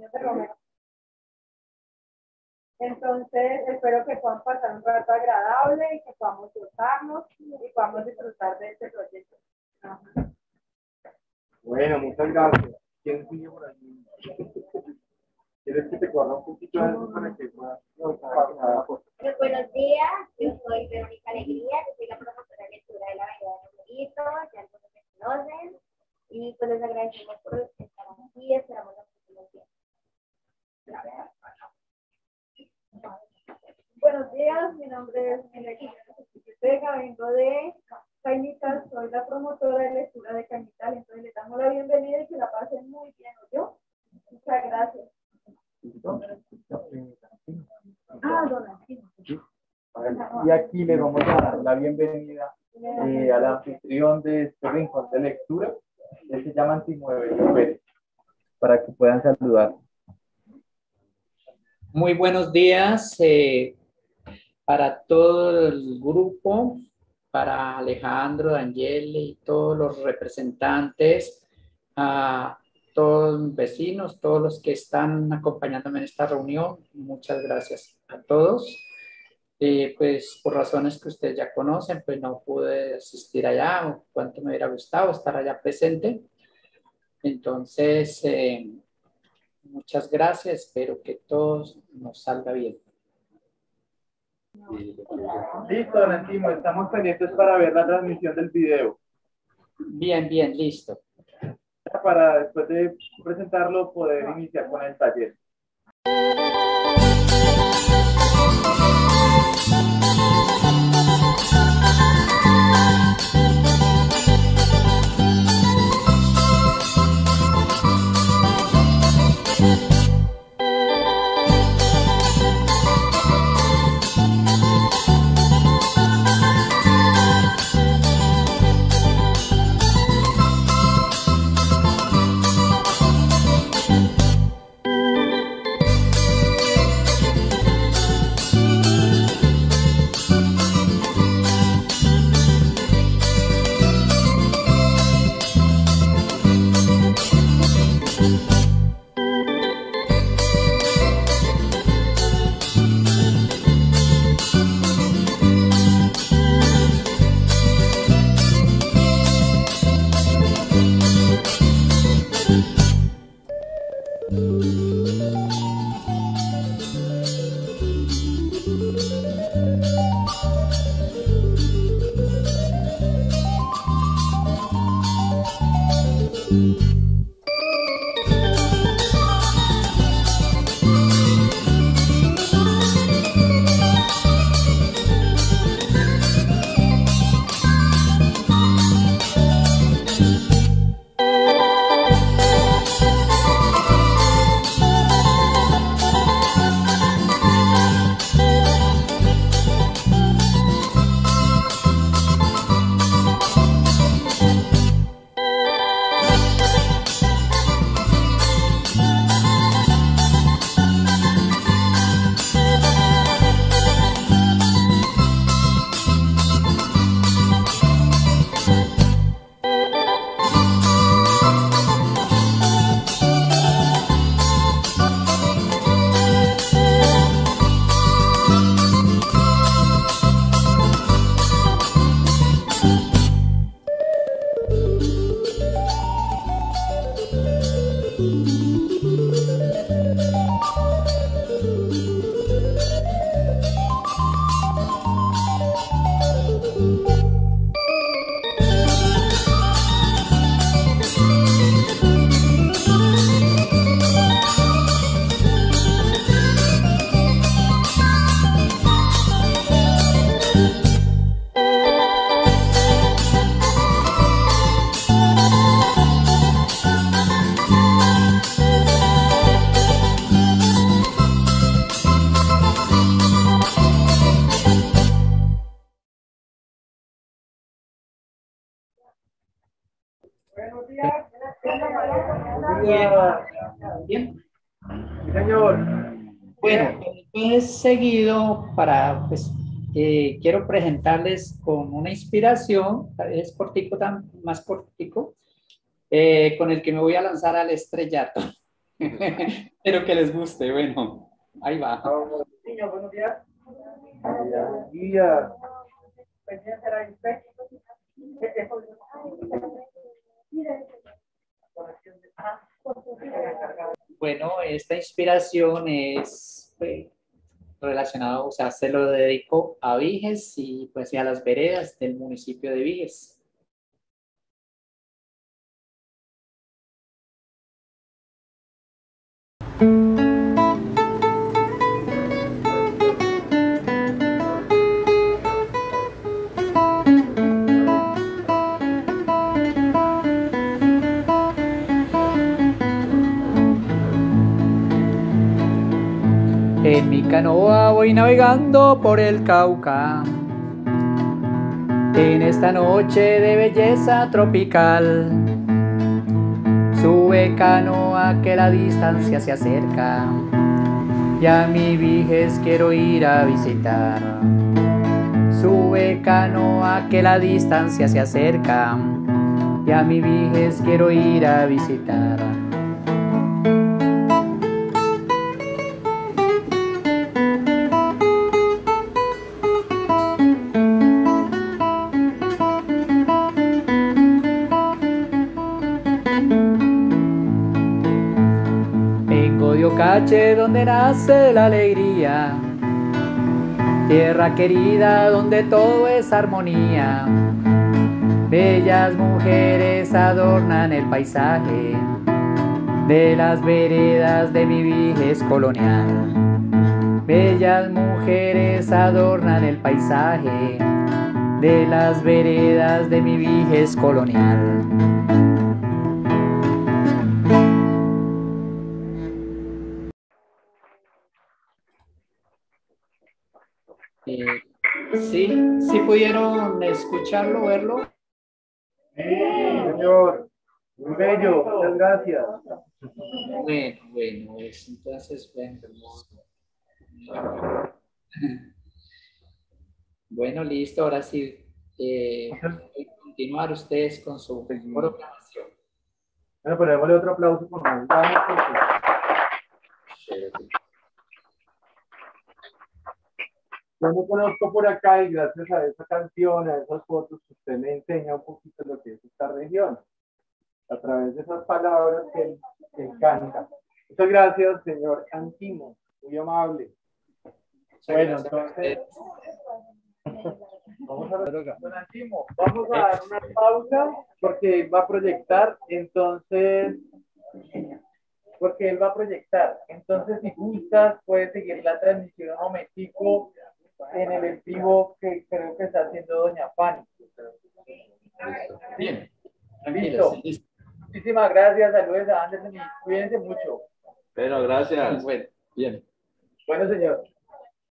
niños de Romero. Entonces, espero que puedan pasar un rato agradable y que podamos gozarnos y podamos disfrutar de este proyecto. Bueno, muchas gracias. ¿Quién sigue por allí? ¿Quieres que te corra un poquito de eso para que puedas? Buenos días, yo soy Verónica Alegría, yo soy la profesora de lectura de la Avenida de Numeritos, ya algunos me conocen, y pues les agradecemos por estar aquí, esperamos los próximos días. Buenos días, mi nombre es Milena Ortega, vengo de Cañitas, soy la promotora de lectura de Cañitas, entonces les damos la bienvenida y que la pasen muy bien, ¿oyó? Muchas gracias. Donatino. Y aquí le vamos a dar la bienvenida al anfitrión de este rincón de lectura. Él se llama Antimuevelio Pérez, para que puedan saludar. Muy buenos días para todo el grupo, para Alejandro, Daniele y todos los representantes, a todos los vecinos, todos los que están acompañándome en esta reunión. Muchas gracias a todos. Pues por razones que ustedes ya conocen, pues no pude asistir allá, o cuánto me hubiera gustado estar allá presente. Entonces, muchas gracias, espero que todos nos salga bien. Listo, don Antimo, estamos pendientes para ver la transmisión del video. Bien, bien, listo. Para después de presentarlo poder iniciar con el taller. Bien. Señor. Bueno, entonces seguido para, pues, quiero presentarles con una inspiración, es cortico, más cortico, con el que me voy a lanzar al estrellato. Espero que les guste. Bueno, ahí va. Niños, buenos días. Buenos días. Bueno, esta inspiración es relacionada, o sea, se lo dedico a Viges y pues y a las veredas del municipio de Viges. En mi canoa voy navegando por el Cauca, en esta noche de belleza tropical. Sube canoa que la distancia se acerca, y a mi Viges quiero ir a visitar. Sube canoa que la distancia se acerca, y a mi Viges quiero ir a visitar. Vengo de Ocache, donde nace la alegría, tierra querida donde todo es armonía. Bellas mujeres adornan el paisaje de las veredas de mi Viges colonial. Bellas mujeres adornan el paisaje de las veredas de mi Viges colonial. ¿Sí pudieron escucharlo, verlo? Sí, señor. Muy bello. Muchas gracias. Bueno, entonces, bueno, listo, ahora sí, continuar ustedes con su programación. Bueno, pero démosle otro aplauso por más bajo. Yo me conozco por acá y gracias a esa canción, a esas fotos, usted me enseña un poquito lo que es esta región, a través de esas palabras que él canta. Muchas gracias, señor Antimo, muy amable. Bueno, entonces, vamos a ver, don Antimo, vamos a dar una pausa porque él va a proyectar, entonces, si gustas, puedes seguir la transmisión un momentico en el en vivo que creo que está haciendo doña Fanny. Bien, Listo. Muchísimas gracias, saludos a Anderson y cuídense mucho. Bueno, gracias. Bueno, bien. Bueno, señor.